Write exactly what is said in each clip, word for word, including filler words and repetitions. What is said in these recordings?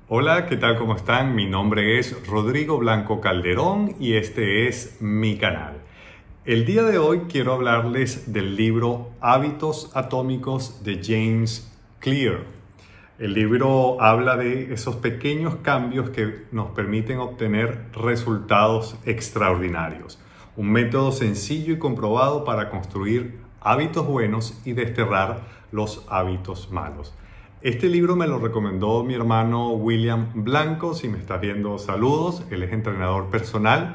Hola, ¿qué tal? ¿Cómo están? Mi nombre es Rodrigo Blanco Calderón y este es mi canal. El día de hoy quiero hablarles del libro Hábitos Atómicos de James Clear. El libro habla de esos pequeños cambios que nos permiten obtener resultados extraordinarios. Un método sencillo y comprobado para construir hábitos buenos y desterrar los hábitos malos. Este libro me lo recomendó mi hermano William Blanco. Si me estás viendo, saludos. Él es entrenador personal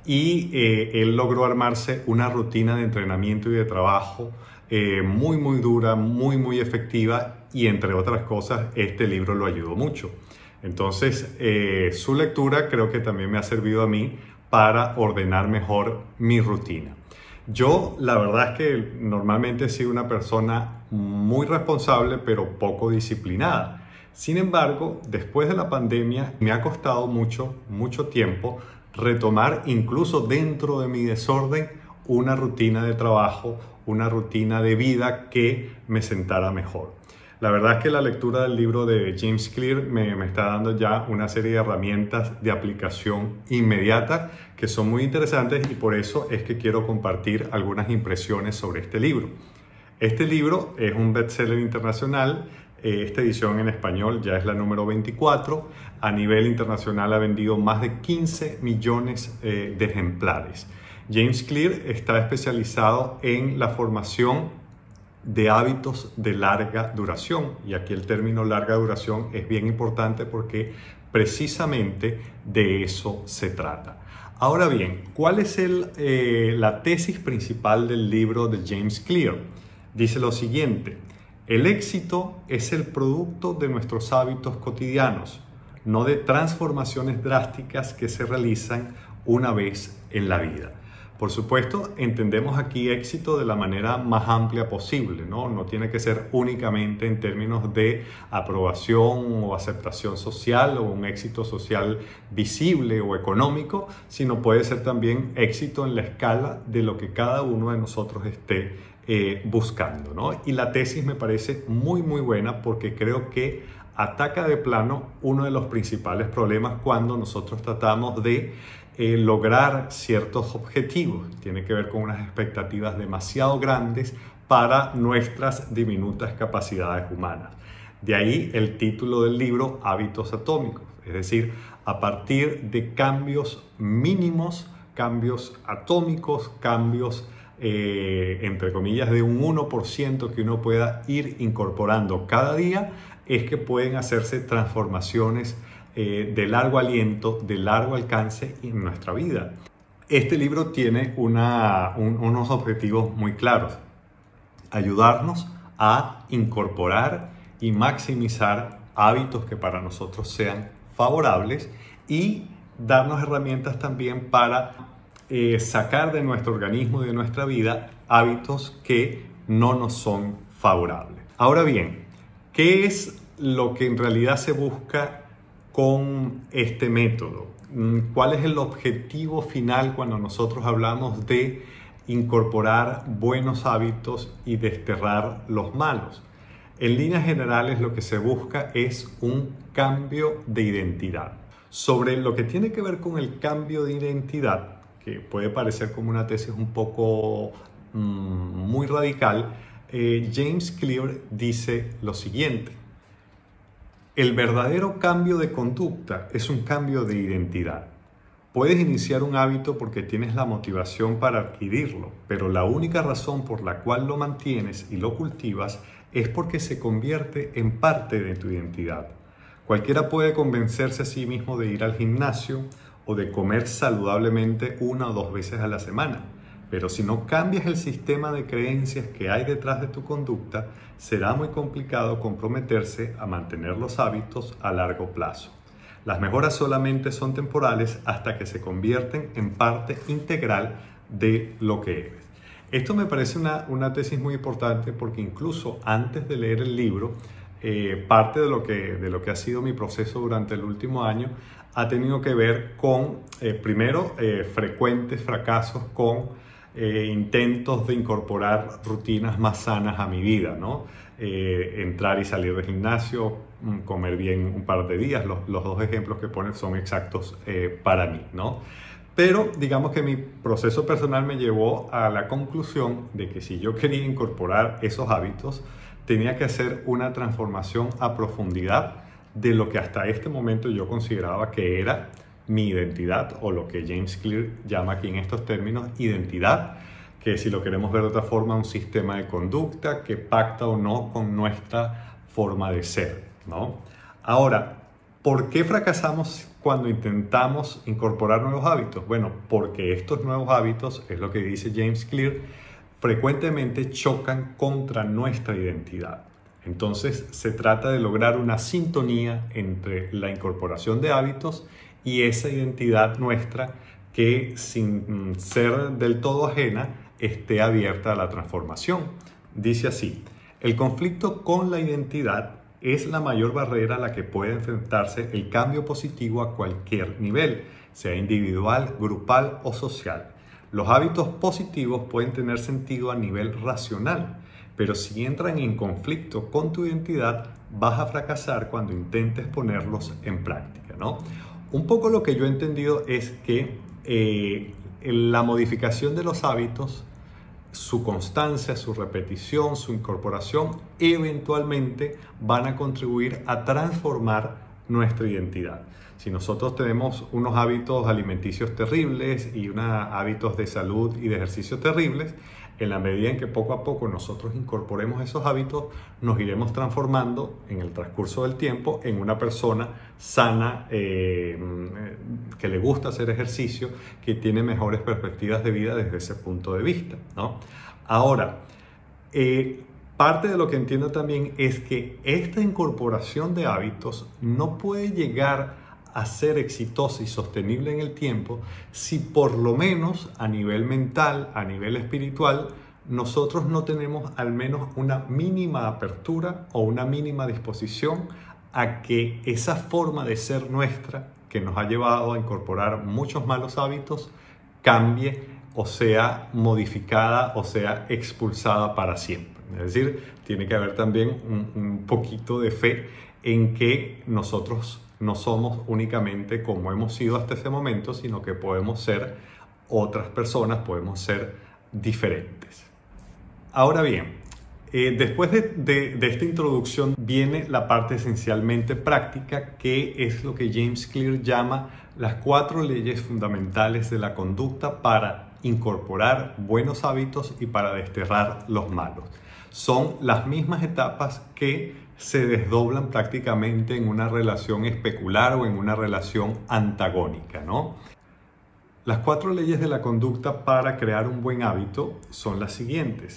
y eh, él logró armarse una rutina de entrenamiento y de trabajo eh, muy muy dura, muy muy efectiva, y entre otras cosas este libro lo ayudó mucho. Entonces eh, su lectura creo que también me ha servido a mí para ordenar mejor mi rutina. Yo la verdad es que normalmente he sido una persona muy responsable pero poco disciplinada. Sin embargo, después de la pandemia me ha costado mucho, mucho tiempo retomar, incluso dentro de mi desorden, una rutina de trabajo, una rutina de vida que me sentara mejor. La verdad es que la lectura del libro de James Clear me, me está dando ya una serie de herramientas de aplicación inmediata que son muy interesantes, y por eso es que quiero compartir algunas impresiones sobre este libro. Este libro es un bestseller internacional. Esta edición en español ya es la número veinticuatro. A nivel internacional ha vendido más de quince millones eh, de ejemplares. James Clear está especializado en la formación de hábitos de larga duración, y aquí el término larga duración es bien importante porque precisamente de eso se trata. Ahora bien, ¿cuál es el, eh, la tesis principal del libro de James Clear? Dice lo siguiente: el éxito es el producto de nuestros hábitos cotidianos, no de transformaciones drásticas que se realizan una vez en la vida. Por supuesto, entendemos aquí éxito de la manera más amplia posible, ¿no? No tiene que ser únicamente en términos de aprobación o aceptación social o un éxito social visible o económico, sino puede ser también éxito en la escala de lo que cada uno de nosotros esté eh, buscando, ¿no? Y la tesis me parece muy muy buena porque creo que ataca de plano uno de los principales problemas cuando nosotros tratamos de Eh, lograr ciertos objetivos. Tiene que ver con unas expectativas demasiado grandes para nuestras diminutas capacidades humanas. De ahí el título del libro, Hábitos Atómicos, es decir, a partir de cambios mínimos, cambios atómicos, cambios eh, entre comillas de un uno por ciento que uno pueda ir incorporando cada día, es que pueden hacerse transformaciones Eh, de largo aliento, de largo alcance en nuestra vida. Este libro tiene una, un, unos objetivos muy claros: ayudarnos a incorporar y maximizar hábitos que para nosotros sean favorables, y darnos herramientas también para eh, sacar de nuestro organismo y de nuestra vida hábitos que no nos son favorables. Ahora bien, ¿qué es lo que en realidad se busca con este método? ¿Cuál es el objetivo final cuando nosotros hablamos de incorporar buenos hábitos y desterrar los malos? En líneas generales, lo que se busca es un cambio de identidad. Sobre lo que tiene que ver con el cambio de identidad, que puede parecer como una tesis un poco mmm, muy radical, eh, James Clear dice lo siguiente: el verdadero cambio de conducta es un cambio de identidad. Puedes iniciar un hábito porque tienes la motivación para adquirirlo, pero la única razón por la cual lo mantienes y lo cultivas es porque se convierte en parte de tu identidad. Cualquiera puede convencerse a sí mismo de ir al gimnasio o de comer saludablemente una o dos veces a la semana, pero si no cambias el sistema de creencias que hay detrás de tu conducta, será muy complicado comprometerse a mantener los hábitos a largo plazo. Las mejoras solamente son temporales hasta que se convierten en parte integral de lo que eres. Esto me parece una, una tesis muy importante porque incluso antes de leer el libro, eh, parte de lo, que, de lo que ha sido mi proceso durante el último año ha tenido que ver con, eh, primero, eh, frecuentes fracasos con eh, intentos de incorporar rutinas más sanas a mi vida, ¿no? Eh, entrar y salir del gimnasio, comer bien un par de días, los, los dos ejemplos que pones son exactos eh, para mí, ¿no? Pero digamos que mi proceso personal me llevó a la conclusión de que si yo quería incorporar esos hábitos, tenía que hacer una transformación a profundidad de lo que hasta este momento yo consideraba que era mi identidad, o lo que James Clear llama aquí en estos términos identidad, que si lo queremos ver de otra forma, un sistema de conducta que pacta o no con nuestra forma de ser, ¿no? Ahora, ¿por qué fracasamos cuando intentamos incorporar nuevos hábitos? Bueno, porque estos nuevos hábitos, es lo que dice James Clear, frecuentemente chocan contra nuestra identidad. Entonces, se trata de lograr una sintonía entre la incorporación de hábitos y esa identidad nuestra que, sin ser del todo ajena, esté abierta a la transformación. Dice así: el conflicto con la identidad es la mayor barrera a la que puede enfrentarse el cambio positivo a cualquier nivel, sea individual, grupal o social. Los hábitos positivos pueden tener sentido a nivel racional, pero si entran en conflicto con tu identidad, vas a fracasar cuando intentes ponerlos en práctica, ¿no? Un poco lo que yo he entendido es que eh, la modificación de los hábitos, su constancia, su repetición, su incorporación, eventualmente van a contribuir a transformar nuestra identidad. Si nosotros tenemos unos hábitos alimenticios terribles y unos hábitos de salud y de ejercicio terribles, en la medida en que poco a poco nosotros incorporemos esos hábitos, nos iremos transformando en el transcurso del tiempo en una persona sana, eh, que le gusta hacer ejercicio, que tiene mejores perspectivas de vida desde ese punto de vista, ¿no? Ahora, eh, parte de lo que entiendo también es que esta incorporación de hábitos no puede llegar a ser exitosa y sostenible en el tiempo si por lo menos a nivel mental, a nivel espiritual, nosotros no tenemos al menos una mínima apertura o una mínima disposición a que esa forma de ser nuestra, que nos ha llevado a incorporar muchos malos hábitos, cambie o sea modificada o sea expulsada para siempre. Es decir, tiene que haber también un, un poquito de fe en que nosotros no somos únicamente como hemos sido hasta ese momento, sino que podemos ser otras personas, podemos ser diferentes. Ahora bien, eh, después de, de, de esta introducción viene la parte esencialmente práctica, que es lo que James Clear llama las cuatro leyes fundamentales de la conducta para incorporar buenos hábitos y para desterrar los malos. Son las mismas etapas que se desdoblan prácticamente en una relación especular o en una relación antagónica, ¿no? Las cuatro leyes de la conducta para crear un buen hábito son las siguientes.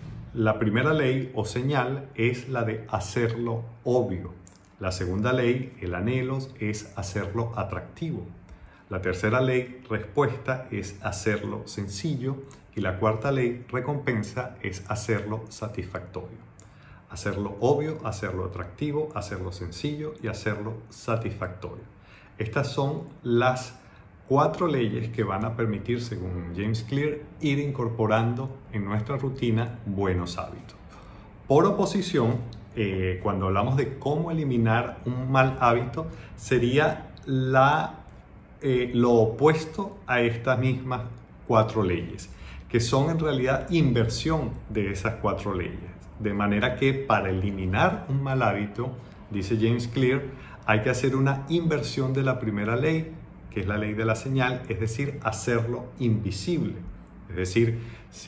La primera ley o señal es la de hacerlo obvio. La segunda ley, el anhelo, es hacerlo atractivo. La tercera ley, respuesta, es hacerlo sencillo. Y la cuarta ley, recompensa, es hacerlo satisfactorio. Hacerlo obvio, hacerlo atractivo, hacerlo sencillo y hacerlo satisfactorio. Estas son las cuatro leyes que van a permitir, según James Clear, ir incorporando en nuestra rutina buenos hábitos. Por oposición, eh, cuando hablamos de cómo eliminar un mal hábito, sería la, eh, lo opuesto a estas mismas cuatro leyes, que son en realidad inversión de esas cuatro leyes. De manera que para eliminar un mal hábito, dice James Clear, hay que hacer una inversión de la primera ley, que es la ley de la señal, es decir, hacerlo invisible. Es decir,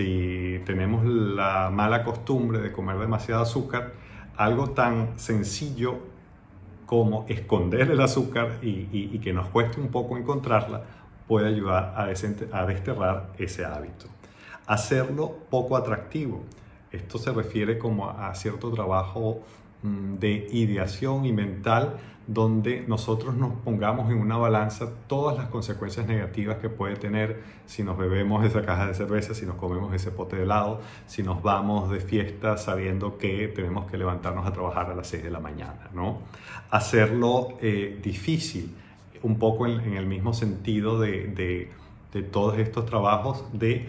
si tenemos la mala costumbre de comer demasiado azúcar, algo tan sencillo como esconder el azúcar y, y, y que nos cueste un poco encontrarla, puede ayudar a, a desterrar ese hábito. Hacerlo poco atractivo. Esto se refiere como a cierto trabajo de ideación y mental, donde nosotros nos pongamos en una balanza todas las consecuencias negativas que puede tener si nos bebemos esa caja de cerveza, si nos comemos ese pote de helado, si nos vamos de fiesta sabiendo que tenemos que levantarnos a trabajar a las seis de la mañana, ¿no? Hacerlo eh, difícil, un poco en, en el mismo sentido de, de, de todos estos trabajos de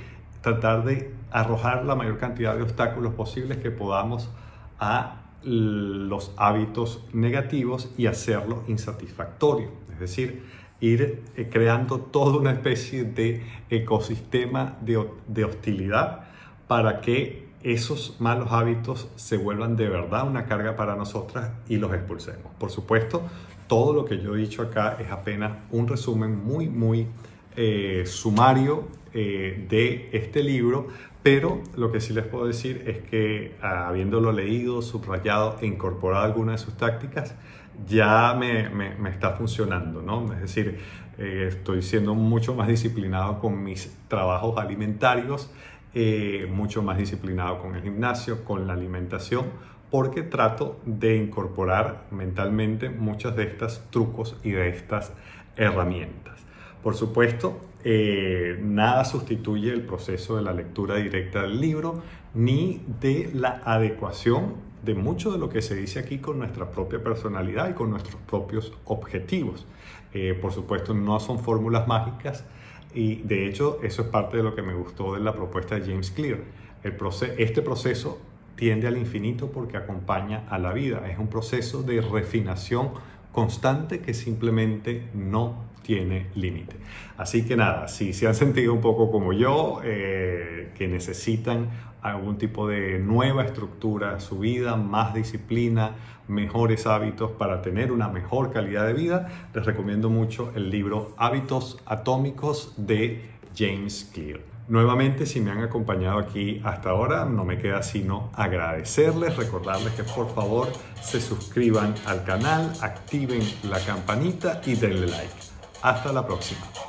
tratar de arrojar la mayor cantidad de obstáculos posibles que podamos a los hábitos negativos y hacerlo insatisfactorio. Es decir, ir creando toda una especie de ecosistema de, de hostilidad para que esos malos hábitos se vuelvan de verdad una carga para nosotras y los expulsemos. Por supuesto, todo lo que yo he dicho acá es apenas un resumen muy, muy eh, sumario eh, de este libro, pero lo que sí les puedo decir es que habiéndolo leído, subrayado e incorporado algunas de sus tácticas, ya me, me, me está funcionando, ¿no? Es decir, eh, estoy siendo mucho más disciplinado con mis trabajos alimentarios, eh, mucho más disciplinado con el gimnasio, con la alimentación, porque trato de incorporar mentalmente muchos de estos trucos y de estas herramientas. Por supuesto, eh, nada sustituye el proceso de la lectura directa del libro ni de la adecuación de mucho de lo que se dice aquí con nuestra propia personalidad y con nuestros propios objetivos. Eh, por supuesto, no son fórmulas mágicas y de hecho eso es parte de lo que me gustó de la propuesta de James Clear. El proceso, este proceso tiende al infinito porque acompaña a la vida. Es un proceso de refinación constante que simplemente no tiene límite. Así que nada, si se han sentido un poco como yo, eh, que necesitan algún tipo de nueva estructura a su vida, más disciplina, mejores hábitos para tener una mejor calidad de vida, les recomiendo mucho el libro Hábitos Atómicos de James Clear. Nuevamente, si me han acompañado aquí hasta ahora, no me queda sino agradecerles, recordarles que por favor se suscriban al canal, activen la campanita y denle like. Hasta la próxima.